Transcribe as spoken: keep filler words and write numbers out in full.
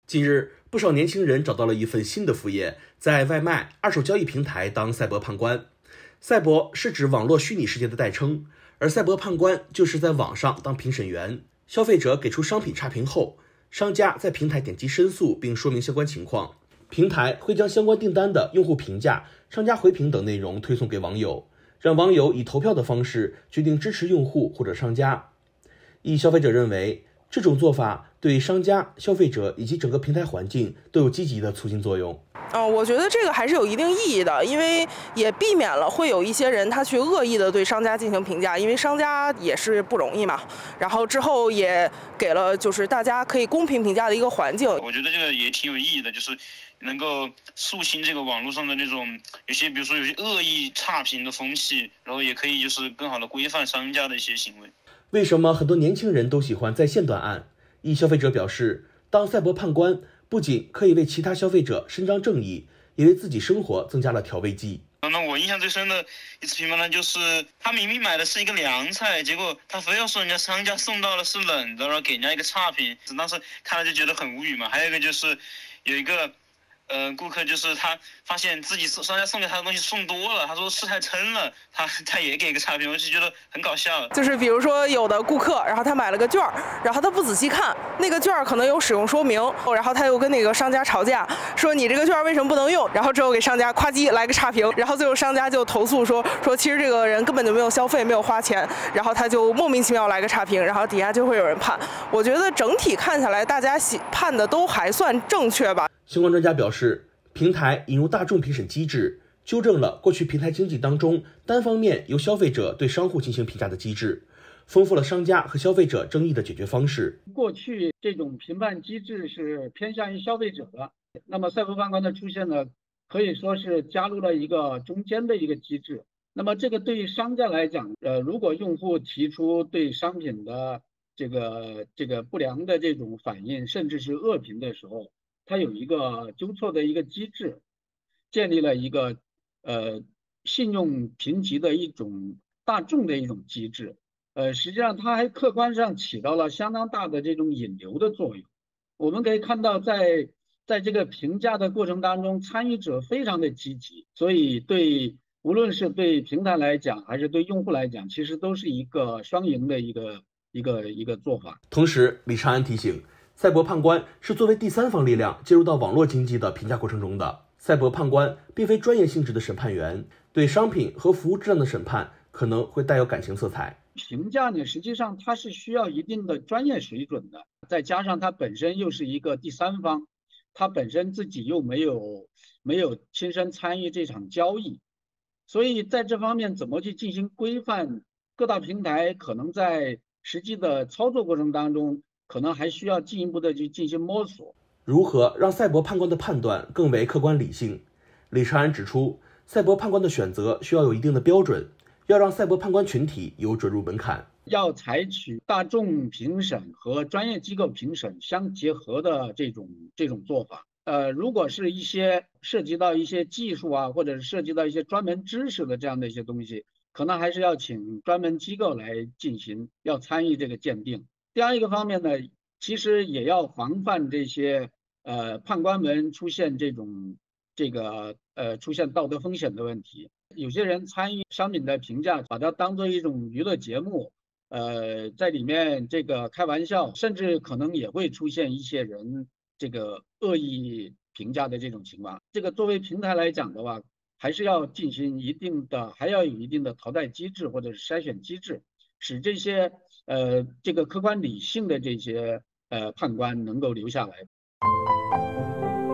近日，不少年轻人找到了一份新的副业，在外卖、二手交易平台当赛博判官。赛博是指网络虚拟世界的代称，而赛博判官就是在网上当评审员。消费者给出商品差评后，商家在平台点击申诉并说明相关情况，平台会将相关订单的用户评价、商家回评等内容推送给网友，让网友以投票的方式决定支持用户或者商家。一消费者认为，这种做法对商家、消费者以及整个平台环境都有积极的促进作用。 嗯，我觉得这个还是有一定意义的，因为也避免了会有一些人他去恶意的对商家进行评价，因为商家也是不容易嘛。然后之后也给了就是大家可以公平评价的一个环境。 我觉得这个也挺有意义的，就是能够肃清这个网络上的那种有些，比如说有些恶意差评的风气，然后也可以就是更好的规范商家的一些行为。 为什么很多年轻人都喜欢在线断案？一消费者表示，当赛博判官不仅可以为其他消费者伸张正义，也为自己生活增加了调味剂。 那我印象最深的一次评判呢，就是他明明买的是一个凉菜，结果他非要说人家商家送到的是冷的，然后给人家一个差评，当时看了就觉得很无语嘛。还有一个就是有一个呃，顾客就是他发现自己商家送给他的东西送多了，他说吃太撑了，他他也给一个差评，我就觉得很搞笑。 就是比如说有的顾客，然后他买了个券，然后他不仔细看那个券可能有使用说明，然后他又跟那个商家吵架，说你这个券为什么不能用？然后之后给商家夸叽来个差评，然后最后商家就投诉说说其实这个人根本就没有消费，没有花钱，然后他就莫名其妙来个差评，然后底下就会有人判。我觉得整体看下来，大家判的都还算正确吧。 相关专家表示，平台引入大众评审机制，纠正了过去平台经济当中单方面由消费者对商户进行评价的机制，丰富了商家和消费者争议的解决方式。 过去这种评判机制是偏向于消费者的，那么赛博判官的出现呢，可以说是加入了一个中间的一个机制。那么这个对于商家来讲，呃，如果用户提出对商品的这个这个不良的这种反应，甚至是恶评的时候，它有一个纠错的一个机制，建立了一个呃信用评级的一种大众的一种机制。呃，实际上它还客观上起到了相当大的这种引流的作用。我们可以看到在，在这个评价的过程当中，参与者非常的积极，所以对无论是对平台来讲，还是对用户来讲，其实都是一个双赢的一个一个一个做法。 同时，李长安提醒，赛博判官是作为第三方力量介入到网络经济的评价过程中的。赛博判官并非专业性质的审判员，对商品和服务质量的审判可能会带有感情色彩。 评价呢，实际上它是需要一定的专业水准的，再加上它本身又是一个第三方，它本身自己又没有没有亲身参与这场交易，所以在这方面怎么去进行规范，各大平台可能在实际的操作过程当中，可能还需要进一步的去进行摸索。 如何让赛博判官的判断更为客观理性？李长安指出，赛博判官的选择需要有一定的标准，要让赛博判官群体有准入门槛， 要采取大众评审和专业机构评审相结合的这种这种做法。呃，如果是一些涉及到一些技术啊，或者是涉及到一些专门知识的这样的一些东西，可能还是要请专门机构来进行，要参与这个鉴定。第二一个方面呢，其实也要防范这些呃判官们出现这种这个呃出现道德风险的问题。有些人参与商品的评价，把它当做一种娱乐节目，呃，在里面这个开玩笑，甚至可能也会出现一些人这个恶意评价的这种情况。这个作为平台来讲的话，还是要进行一定的，还要有一定的淘汰机制或者是筛选机制，使这些呃这个客观理性的这些呃判官能够留下来。